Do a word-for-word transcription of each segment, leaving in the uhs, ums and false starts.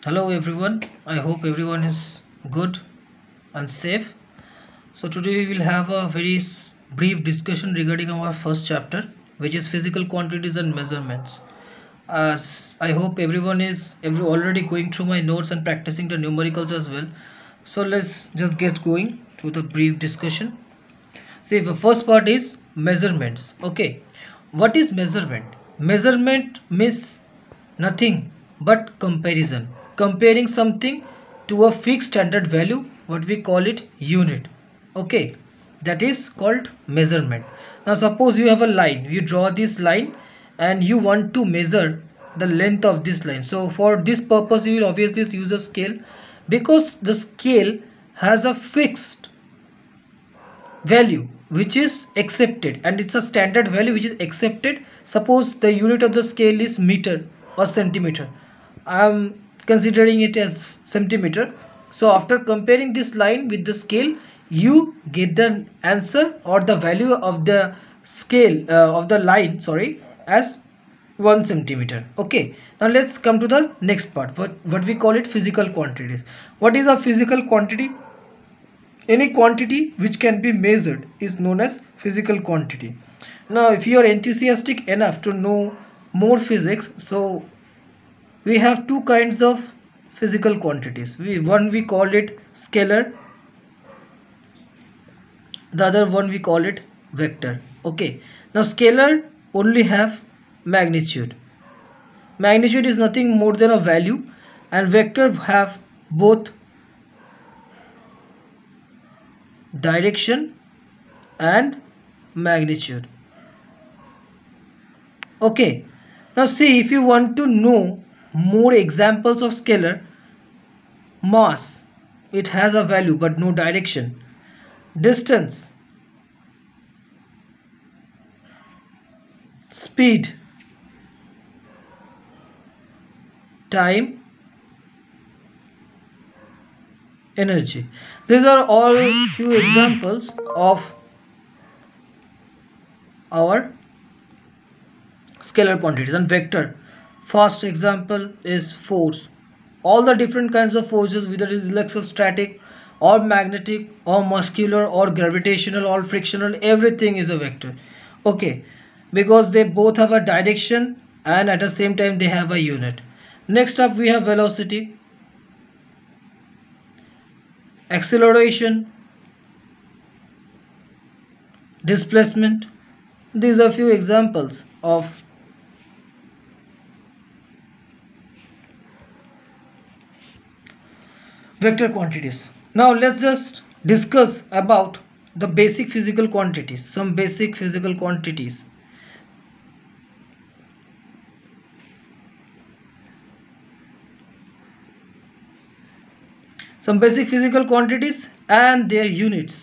Hello everyone, I hope everyone is good and safe. So today we will have a very s- brief discussion regarding our first chapter, which is physical quantities and measurements. As I hope everyone is every, already going through my notes and practicing the numericals as well. So let's just get going to the brief discussion. See, the first part is measurements. Okay, what is measurement? Measurement means nothing but comparison. Comparing something to a fixed standard value, what we call it unit. Okay, that is called measurement. Now, suppose you have a line, you draw this line and you want to measure the length of this line. So, for this purpose, you will obviously use a scale because the scale has a fixed value which is accepted and it's a standard value which is accepted. Suppose the unit of the scale is meter or centimeter. I am considering it as centimeter. So after comparing this line with the scale, you get the answer or the value of the scale uh, of the line, sorry, as one centimeter. Okay, now let's come to the next part, what, what we call it physical quantities. What is a physical quantity? Any quantity which can be measured is known as physical quantity. Now, if you are enthusiastic enough to know more physics, so we have two kinds of physical quantities. We one we call it scalar, the other one we call it vector. Okay. Now, scalar only have magnitude. Magnitude is nothing more than a value, and vector have both direction and magnitude. Okay, now see, if you want to know more examples of scalar, mass, it has a value but no direction. Distance, speed, time, energy. These are all few examples of our scalar quantities. And vector, first example is force. All the different kinds of forces, whether it is electrostatic or magnetic or muscular or gravitational or frictional, everything is a vector. Okay, because they both have a direction and at the same time they have a unit. Next up we have velocity, acceleration, displacement. These are few examples of vector quantities. Now let's just discuss about the basic physical quantities, some basic physical quantities. Some basic physical quantities and their units,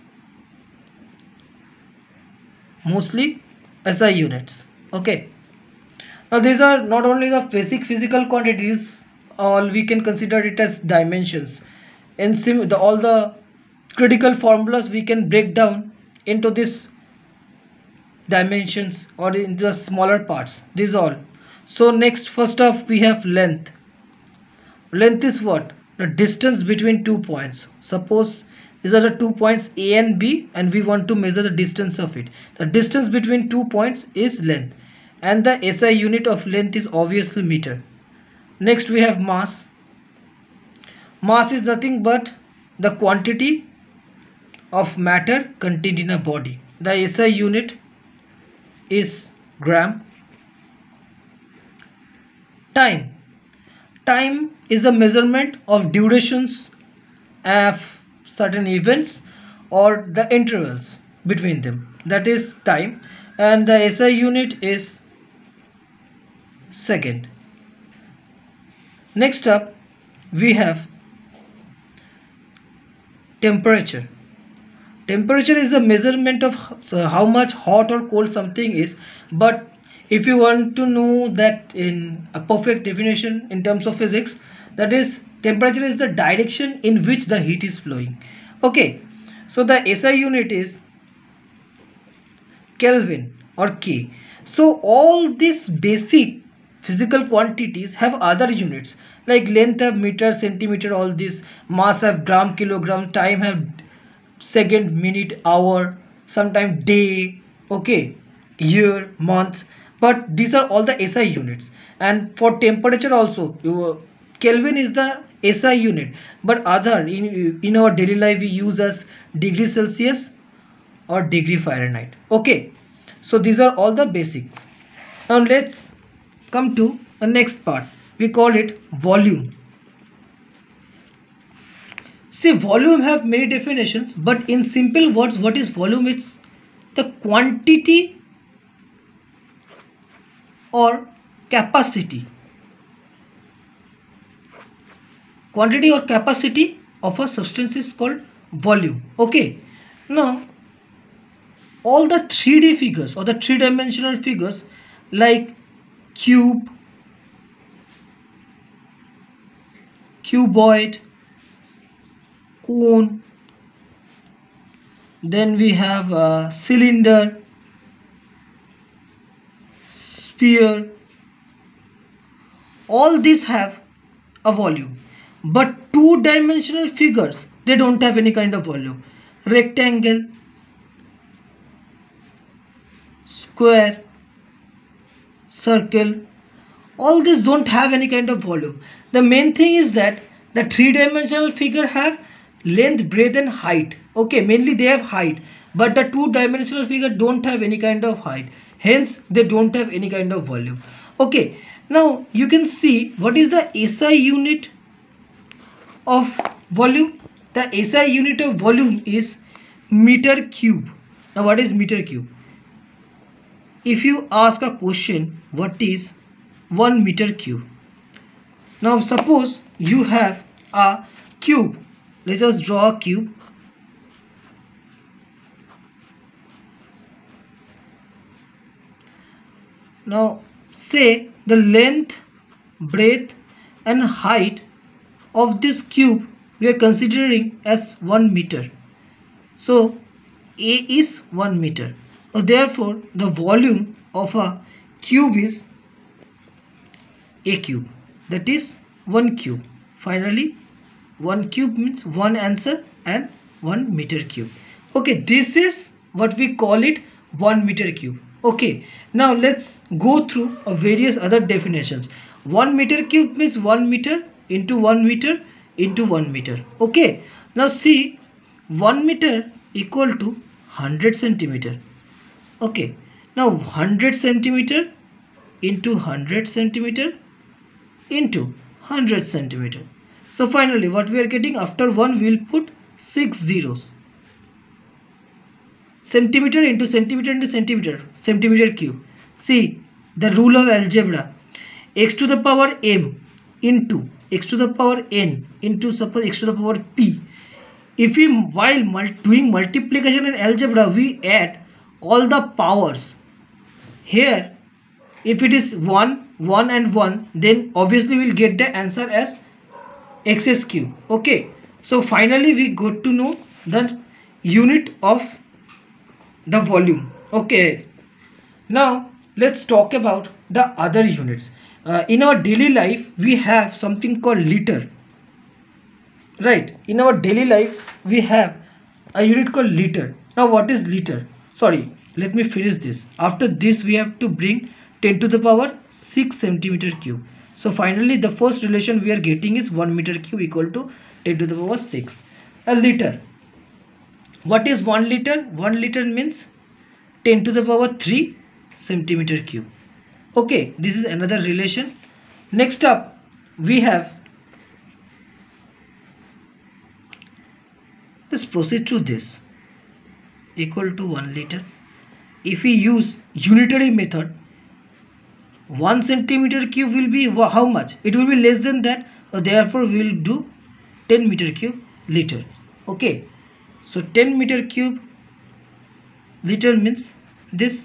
mostly S I units. Okay, now these are not only the basic physical quantities, all we can consider it as dimensions. In sim the, all the critical formulas we can break down into this dimensions or in the smaller parts. These all. So next, first off we have length. Length is what? The distance between two points. Suppose these are the two points A and B and we want to measure the distance of it. The distance between two points is length and the S I unit of length is obviously meter. Next we have mass. Mass is nothing but the quantity of matter contained in a body. The S I unit is gram. Time. Time is a measurement of durations of certain events or the intervals between them. That is time, and the S I unit is second. Next up we have temperature. Temperature is a measurement of how much hot or cold something is, but if you want to know that in a perfect definition in terms of physics, that is temperature is the direction in which the heat is flowing. Okay, so the S I unit is Kelvin or K. So all these basic physical quantities have other units like length have meter, centimeter, all this, mass have gram, kilogram, time have second, minute, hour, sometimes day, okay, year, month, but these are all the S I units. And for temperature also, you, Kelvin is the S I unit, but other in in our daily life we use as degree Celsius or degree Fahrenheit. Okay, so these are all the basics. Now let's come to the next part. We call it volume. See, volume have many definitions, but in simple words, what is volume? It's the quantity or capacity. Quantity or capacity of a substance is called volume. Okay. Now, all the three D figures or the three-dimensional figures like cube, cuboid, cone, then we have a cylinder, sphere, all these have a volume, but two-dimensional figures, they don't have any kind of volume. Rectangle, square, circle, all these don't have any kind of volume. The main thing is that the three-dimensional figure have length, breadth and height. Okay, mainly they have height, but the two-dimensional figure don't have any kind of height, hence they don't have any kind of volume. Okay, now you can see what is the S I unit of volume. The S I unit of volume is meter cube. Now what is meter cube? If you ask a question, what is one meter cube? Now suppose you have a cube. Let us draw a cube. Now say the length, breadth and height of this cube we are considering as one meter. So A is one meter. So therefore the volume of a cube is A cube, that is one cube. Finally one cube means one answer and one meter cube. Okay, this is what we call it, one meter cube. Okay, now let's go through a various other definitions. One meter cube means one meter into one meter into one meter. Okay, now see, one meter equal to one hundred centimeter. Okay, now one hundred centimeter into one hundred centimeter into one hundred centimeter. So finally what we are getting, after one we will put six zeros. Centimeter into centimeter into centimeter, centimeter cube. See the rule of algebra, x to the power m into x to the power n into suppose x to the power p. If we while mul doing multiplication in algebra we add all the powers, here if it is one, one and one, then obviously we will get the answer as x's cube. Okay, so finally we got to know the unit of the volume. Okay, now let's talk about the other units. Uh, in our daily life we have something called liter, right? In our daily life we have a unit called liter. Now what is liter? Sorry, let me finish this. After this we have to bring ten to the power six centimeter cube. So finally the first relation we are getting is one meter cube equal to ten to the power six. A liter. What is one liter? one liter means ten to the power three centimeter cube. Okay, this is another relation. Next up we have, let's proceed to this, equal to one liter. If we use unitary method, one centimeter cube will be how much? It will be less than that, so therefore we will do ten meter cube liter. Okay, so ten meter cube liter means this.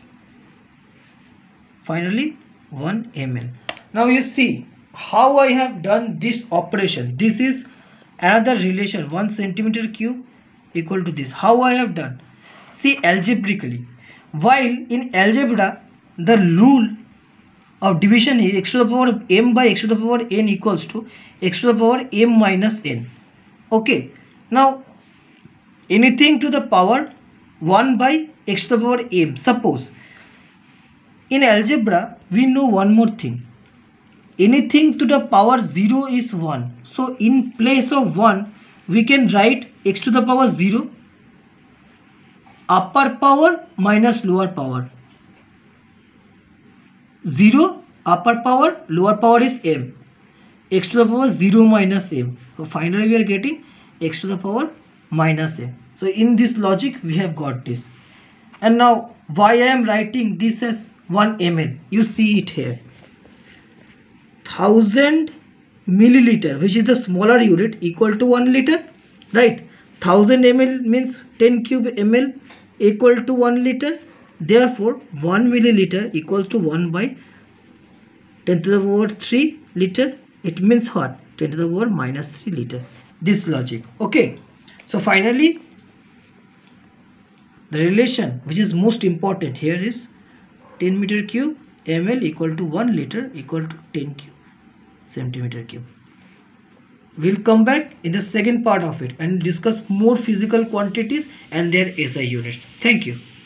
Finally one ml. Now you see how I have done this operation. This is another relation, one centimeter cube equal to this. How I have done? See, algebraically, while in algebra the rule of division is x to the power m by x to the power n equals to x to the power m minus n. Okay, now anything to the power one by x to the power m. Suppose in algebra we know one more thing, anything to the power zero is one. So in place of one we can write x to the power zero upper power minus lower power. zero upper power, lower power is m, x to the power zero minus m. So finally we are getting x to the power minus m. So in this logic we have got this. And now why I am writing this as one milliliter, you see it here, thousand milliliter, which is the smaller unit, equal to one liter, right? Thousand ml means ten cube ml equal to one liter. Therefore one milliliter equals to one by ten to the power three liter. It means what? ten to the power minus three liter. This logic. Okay, so finally the relation which is most important here is ten meter cube ml equal to one liter equal to ten cube centimeter cube. We'll come back in the second part of it and discuss more physical quantities and their S I units. Thank you.